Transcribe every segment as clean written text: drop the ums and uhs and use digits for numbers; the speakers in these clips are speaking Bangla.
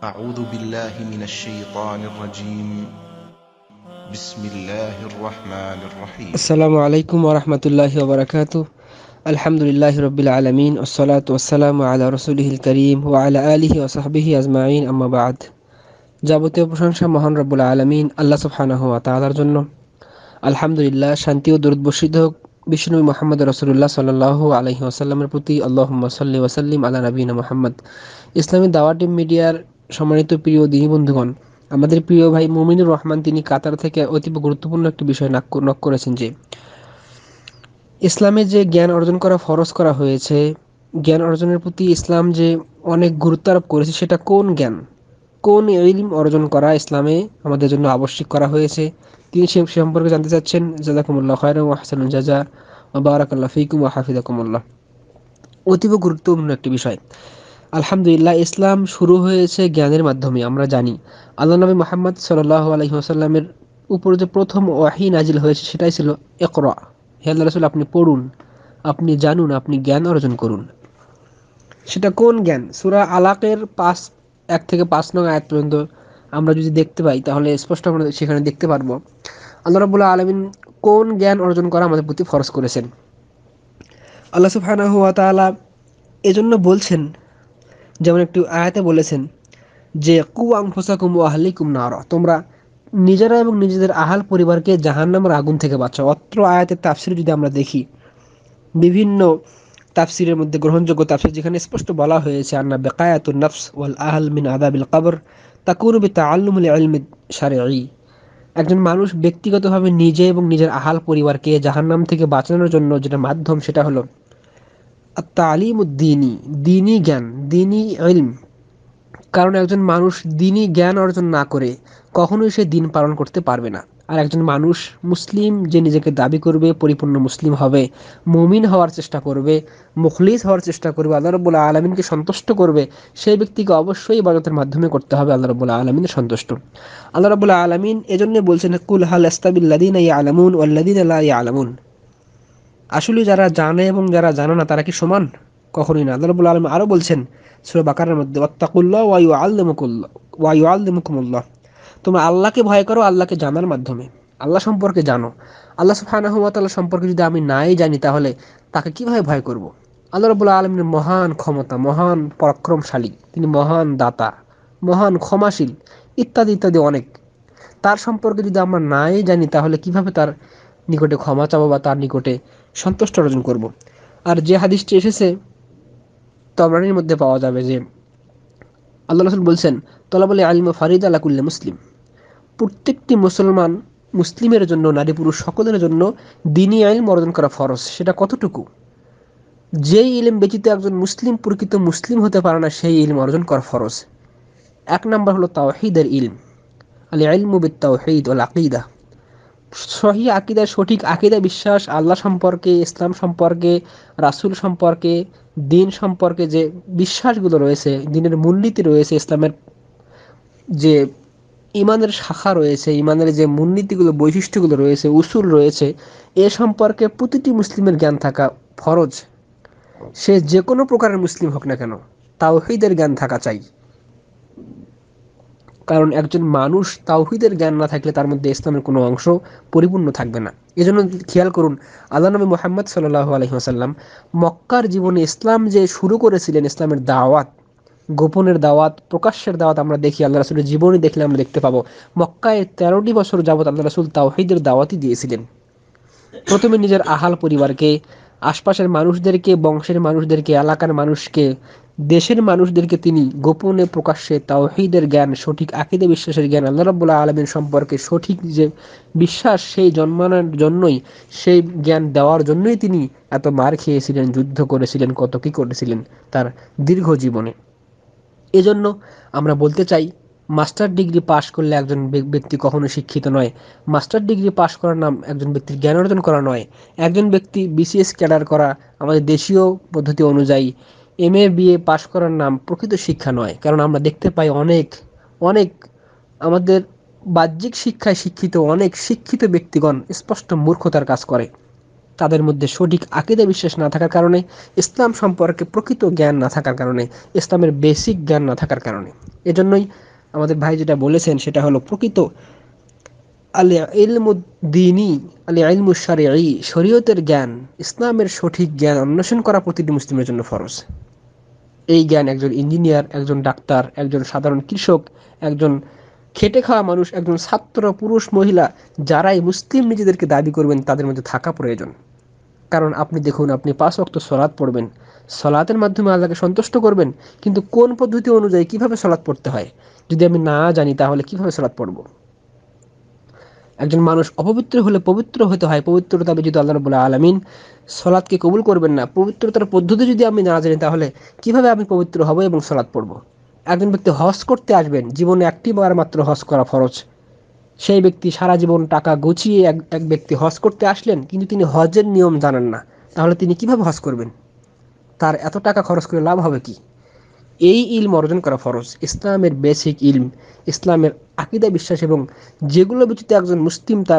أعوذ بالله من الشيطان الرجيم بسم الله الرحمن الرحيم আসসালামু আলাইকুম ওরহমতুল্লাহি ওবরাকাতু। আলহামদুলিল্লাহি রব্বিল আলামিন ওয়াসসালাতু ওয়াসসালামু আলা রাসূলিহিল কারীম ওয়া আলা আলিহি ওয়া সাহবিহি আজমাইন, আম্মা বা'দ। যাবতীয় প্রশংসা মহান রব্বুল আলামিন আল্লাহ সুবহানাহু ওয়া তাআলার জন্য। আলহামদুলিল্লাহ, শান্তি ও দরুদ বর্ষিত হোক বিশ্বনবী মুহাম্মদ রাসূলুল্লাহ সাল্লাল্লাহু আলাইহি ওয়াসাল্লামের প্রতি। আল্লাহুম্মা সাল্লি ওয়া সাল্লিম আলা নবিয়িনা মুহাম্মদ। ইসলামী দাওয়াত টিম মিডিয়ার সম্মানিত প্রিয় দিনী বন্ধুগণ, আমাদের প্রিয় ভাই মুমিনুর রহমান তিনি কাতার থেকে অতীব গুরুত্বপূর্ণ একটি বিষয় নক করেছেন যে ইসলামে যে জ্ঞান অর্জন করা ফরজ করা হয়েছে, জ্ঞান অর্জনের প্রতি ইসলাম যে অনেক গুরুত্ব আরোপ করেছে, সেটা কোন জ্ঞান, কোন ইলম অর্জন করা ইসলামে আমাদের জন্য আবশ্যক করা হয়েছে, তিনি সে সম্পর্কে জানতে চাচ্ছেন। জাযাকুমুল্লাহ খায়রান ওয়া আহসানুল জাযা ওয়া বারাকাল্লাহু ফীকুম ওয়া হাফিযাকুমুল্লাহ। অতীব গুরুত্বপূর্ণ একটি বিষয়। আলহামদুলিল্লাহ, ইসলাম শুরু হয়েছে জ্ঞানের মাধ্যমে। আমরা জানি আল্লাহ নবী মুহাম্মদ সাল্লাল্লাহু আলাইহি ওয়াসাল্লামের উপর যে প্রথম ওয়াহী নাজিল হয়েছে সেটাই ছিল ইকরা। হে আল্লাহ রাসূল, আপনি পড়ুন, আপনি জানুন, আপনি জ্ঞান অর্জন করুন। সেটা কোন জ্ঞান? সূরা আলাকের 1 থেকে 5 নং আয়াত পর্যন্ত আমরা যদি দেখতে পাই তাহলে স্পষ্ট আমরা সেখানে দেখতে পারবো আল্লাহ রাব্বুল আলামিন কোন জ্ঞান অর্জন করা আমাদের প্রতি ফরজ করেছেন। আল্লাহ সুবহানাহু ওয়া তাআলা এজন্য বলছেন, যেমন একটি আয়াতে বলেছেন যে কু আনফুসাকুম ওয়া আহলিকুম নারা, তোমরা নিজেরা এবং নিজেদের আহাল পরিবারকে জাহান্নামের আগুন থেকে বাঁচাও। অত্র আয়াতের তাফসীর যদি আমরা দেখি, বিভিন্ন তাফসীরের মধ্যে গ্রহণযোগ্য তাফসীর যেখানে স্পষ্ট বলা হয়েছে আন্না বাকায়াতুন নফস ওয়াল আহল মিন আযাবিল কবর তাকুনু বিতাআল্লুমিল ইলমি শারঈ। একজন মানুষ ব্যক্তিগতভাবে নিজে এবং নিজের আহাল পরিবারকে জাহান্নাম থেকে বাঁচানোর জন্য যেটা মাধ্যম, সেটা হলো আত-তালিমুদ্দীনী, দ্বীনি জ্ঞান, দ্বীনি ইলম। কারণ একজন মানুষ দ্বীনি জ্ঞান অর্জন না করে কখনোই সে দিন পালন করতে পারবে না। আর একজন মানুষ মুসলিম যে নিজেকে দাবি করবে, পরিপূর্ণ মুসলিম হবে, মুমিন হওয়ার চেষ্টা করবে, মুখলিস হওয়ার চেষ্টা করবে, আল্লাহ রাব্বুল আলামিনকে সন্তুষ্ট করবে, সেই ব্যক্তিকে অবশ্যই ইবাদতের মাধ্যমে করতে হবে আল্লাহ রাব্বুল আলামিনের সন্তুষ্ট। আল্লাহ রাব্বুল আলামিন এজন্য বলছেন কুল হাল আস্তাবিল্লাযীনা ইয়ালামুন ওয়াল্লাযীনা লা ইয়ালামুন। আসলে যারা জানে এবং যারা জানে না তারা কি সমান? কখনোই না। আল্লাহ রাব্বুল আলামিন আরো বলছেন সূরা বাকারার মধ্যে ওয়াত্তাকুল্লাহ ওয়া ইউআল্লিমুকুমুল্লাহ, তোমরা আল্লাহকে ভয় করো আল্লাহকে জানার মাধ্যমে। আল্লাহ সম্পর্কে জানো। আল্লাহ সুবহানাহু ওয়া তাআলা সম্পর্কে যদি আমি নাই জানি তাহলে তাকে কিভাবে ভয় করব? আল্লাহ রাব্বুল আলামিনের মহান ক্ষমতা, মহান পরাক্রমশালী, তিনি মহান দাতা, মহান ক্ষমাশীল, ইত্যাদি ইত্যাদি অনেক। তার সম্পর্কে যদি আমরা নাই জানি তাহলে কিভাবে তার নিকটে ক্ষমা চাবো বা তার নিকটে সন্তুষ্ট অর্জন করব? আর যে হাদিসটি এসেছে তবরানির মধ্যে পাওয়া যাবে যে আল্লাহ রাসূল বলছেন তলাবুল ইলমি ফারিদা আলা কুল্লি মুসলিম, প্রত্যেকটি মুসলমান মুসলিমের জন্য, নারী পুরুষ সকলের জন্য দ্বীনি ইলম অর্জন করা ফরজ। সেটা কতটুকু? যেই ইলম ব্যতীত একজন মুসলিম প্রকৃত মুসলিম হতে পারে না সেই ইলম অর্জন করা ফরজ। 1 নম্বর হলো তাওহীদের ইলম, আল ইলমু বিত তাওহীদ ওয়াল আকীদা, সহিহ আকীদা, সঠিক আকীদা বিশ্বাস, আল্লাহ সম্পর্কে, ইসলাম সম্পর্কে, রাসূল সম্পর্কে, দিন সম্পর্কে যে বিশ্বাসগুলো রয়েছে, দিনের মূলনীতি রয়েছে, ইসলামের যে ইমানের শাখা রয়েছে, ইমানের যে মূলনীতিগুলো, বৈশিষ্ট্যগুলো রয়েছে, উসুল রয়েছে, এ সম্পর্কে প্রতিটি মুসলিমের জ্ঞান থাকা ফরজ। সে যে কোনো প্রকারের মুসলিম হোক না কেন, তাওহীদের জ্ঞান থাকা চাই। কারণ একজন মানুষ তাওহীদের জ্ঞান না থাকলে তার মধ্যে ইসলামের কোনো অংশ পরিপূর্ণ থাকবে না। এজন্য খেয়াল করুন, আল্লাহ নবী মুহাম্মদ সাল্লাল্লাহু আলাইহি ওয়াসাল্লাম মক্কার জীবনে ইসলাম যে শুরু করেছিলেন, ইসলামের দাওয়াত, গোপনের দাওয়াত, প্রকাশ্যের দাওয়াত আমরা দেখি আল্লাহ রাসূলের জীবনী দেখলে আমরা দেখতে পাবো মক্কায় 13টি বছর যাবত আল্লাহ রাসূল তাওহীদের দাওয়াতই দিয়েছিলেন। প্রথমে নিজের আহাল পরিবারকে, আশপাশের মানুষদেরকে, বংশের মানুষদেরকে, এলাকার মানুষকে, দেশের মানুষদেরকে তিনি গোপনে প্রকাশ্যে তাওহীদের জ্ঞান, সঠিক আকীদা বিশ্বাসের জ্ঞান, আল্লাহ রাব্বুল আলামিন সম্পর্কে সঠিক যে বিশ্বাস, সেই জন্মানোর জন্যই, সেই জ্ঞান দেওয়ার জন্যই তিনি এত মার খেয়েছিলেন, যুদ্ধ করেছিলেন, কত কি করেছিলেন তার দীর্ঘ জীবনে। এজন্য আমরা বলতে চাই, মাস্টার ডিগ্রি পাশ করলে একজন ব্যক্তি কখনো শিক্ষিত নয়। মাস্টার ডিগ্রি পাশ করার নাম একজন ব্যক্তির জ্ঞান অর্জন করা নয়। একজন ব্যক্তি বিসিএস ক্যাডার করা, আমাদের দেশীয় পদ্ধতি অনুযায়ী এমএ বিএ পাশ করার নাম প্রকৃত শিক্ষা নয়। কারণ আমরা দেখতে পাই অনেক অনেক আমাদের বাহ্যিক শিক্ষায় শিক্ষিত অনেক শিক্ষিত ব্যক্তিগণ স্পষ্ট মূর্খতার কাজ করে। তাদের মধ্যে সঠিক আকীদা বিশ্বাস না থাকার কারণে, ইসলাম সম্পর্কে প্রকৃত জ্ঞান না থাকার কারণে, ইসলামের বেসিক জ্ঞান না থাকার কারণে। এজন্যই আমাদের ভাই যেটা বলেছেন সেটা হলো প্রকৃত আল ইলমু দ্বীনী, আল ইলমু শারঈ, শরীয়তের জ্ঞান, ইসলামের সঠিক জ্ঞান অন্বেষণ করা প্রতিটি মুসলিমের জন্য ফরজ। এই জ্ঞান একজন ইঞ্জিনিয়ার, একজন ডাক্তার, একজন সাধারণ কৃষক, একজন খেটে খাওয়া মানুষ, একজন ছাত্র, পুরুষ, মহিলা, যারাই মুসলিম নিজেদেরকে দাবি করবেন তাদের মধ্যে থাকা প্রয়োজন। কারণ আপনি দেখুন, আপনি 5 ওয়াক্ত সালাত পড়বেন, সালাতের মাধ্যমে আল্লাহকে সন্তুষ্ট করবেন, কিন্তু কোন পদ্ধতি অনুযায়ী কিভাবে সালাত পড়তে হয় যদি আমি না জানি, তাহলে কিভাবে সালাত পড়ব? একজন মানুষ অপবিত্র হলে পবিত্র হতে হয়, পবিত্রতা ব্যতীত আল্লাহ রাব্বুল আলামিন সালাতকে কবুল করবেন না। পবিত্রতার পদ্ধতি যদি আমি না জানি, তাহলে কিভাবে আমি পবিত্র হব এবং সালাত পড়ব? একজন ব্যক্তি হজ করতে আসবেন, জীবনে একটি বার মাত্র হজ করা ফরজ। সেই ব্যক্তি সারা জীবন টাকা গুছিয়ে এক ব্যক্তি হজ করতে আসলেন, কিন্তু তিনি হজের নিয়ম জানেন না, তাহলে তিনি কিভাবে হজ করবেন? তার এত টাকা খরচ করে লাভ হবে কি? এই ইলম অর্জন করা ফরজ, ইসলামের বেসিক ইলম, ইসলামের আকীদা বিশ্বাস, এবং যেগুলো ব্যতীত একজন মুসলিম তার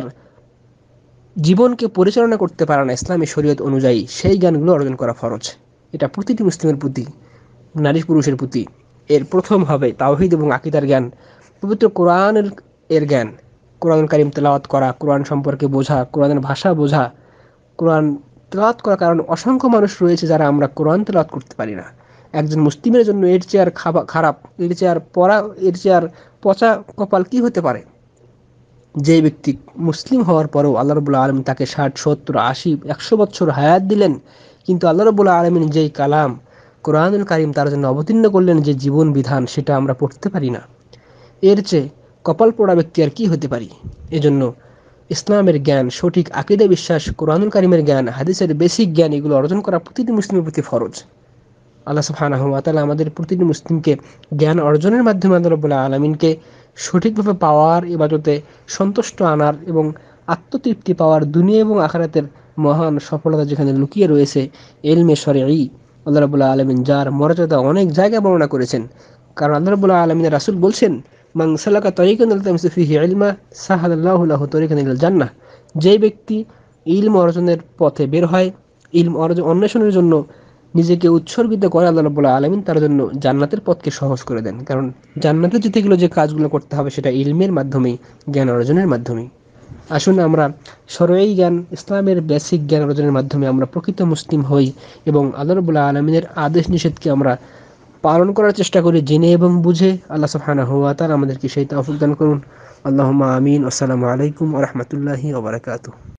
জীবনকে পরিচালনা করতে পারে না ইসলামী শরীয়ত অনুযায়ী, সেই জ্ঞানগুলো অর্জন করা ফরজ। এটা প্রতিটি মুসলিমের প্রতি, নারী পুরুষের প্রতি। এর প্রথম হবে তাওহীদ এবং আকীদার জ্ঞান, পবিত্র কোরআনের জ্ঞান, কোরআনুল কারীম তেলাওয়াত করা, কোরআন সম্পর্কে বোঝা, কোরআনের ভাষা বোঝা। কোরআন তেলাওয়াত করার কারণ অসংখ্য মানুষ রয়েছে যারা আমরা কোরআন তেলাওয়াত করতে পারি না। একজন মুসলিমের জন্য এর চেয়ে আর খারাপ, এর চেয়ে আর পড়া, এর চেয়ে আর পচা কপাল কি হতে পারে? যে ব্যক্তি মুসলিম হওয়ার পরেও আল্লাহ রাব্বুল আলামিন তাকে 60, 70, 80, 100 বছর হায়াত দিলেন, কিন্তু আল্লাহ রাব্বুল আলামিন যেই কালাম কোরআনুল কারীম তার জন্য অবতীর্ণ করলেন, যে জীবন বিধান, সেটা আমরা পড়তে পারি না। এর চেয়ে কপাল পোড়া ব্যক্তি আর কি হতে পারি? এজন্য ইসলামের জ্ঞান, সঠিক আকীদা বিশ্বাস, কোরআনুল কারীমের জ্ঞান, হাদিসের বেসিক জ্ঞান, এগুলো অর্জন করা প্রতিটি মুসলিমের প্রতি ফরজ। আল্লাহ সুবহানাহু ওয়া তাআলা আমাদের প্রতিটি মুসলিমকে জ্ঞান অর্জনের মাধ্যমে আল্লাহ রাব্বুল আলামিনকে সঠিকভাবে পাওয়ার, ইবাদতে সন্তুষ্ট আনার এবং আত্মতৃপ্তি পাওয়ার, দুনিয়া এবং আখিরাতের মহান সফলতা যেখানে লুকিয়ে রয়েছে ইলমে শরঈ, আল্লাহ রাব্বুল আলামিন যার মর্যাদা অনেক জায়গায় বর্ণনা করেছেন। কারণ আল্লাহ রাব্বুল আলামিনের রাসূল বলছেন, মান সালাকা তরিকান ইয়ালতামিসু ফীহি ইলমা সাহালাল্লাহু লাহু তরিকান ইলাল জান্নাহ। যে ব্যক্তি ইলম অর্জনের পথে বের হয়, ইলম অন্বেষণের জন্য নিজেকে উৎসর্গিত করে, আল্লাহ রাব্বুল আলামিন তার জন্য জান্নাতের পথকে সহজ করে দেন। কারণ জান্নাতে যেতে গেলে যে কাজগুলো করতে হবে সেটা ইলমের মাধ্যমেই, জ্ঞান অর্জনের মাধ্যমেই। আসুন আমরা শরঈ জ্ঞান, ইসলামের বেসিক জ্ঞান অর্জনের মাধ্যমে আমরা প্রকৃত মুসলিম হই এবং আল্লাহ রাব্বুল আলামিনের আদেশ নিষেধকে আমরা পালন করার চেষ্টা করি জেনে এবং বুঝে। আল্লাহ সুবহানাহু ওয়া তাআলা আমাদেরকে সেই তৌফিক দান করুন। আল্লাহুম্মা আমিন। আসসালামু আলাইকুম ওয়া রাহমাতুল্লাহি ওয়া বারাকাতুহু।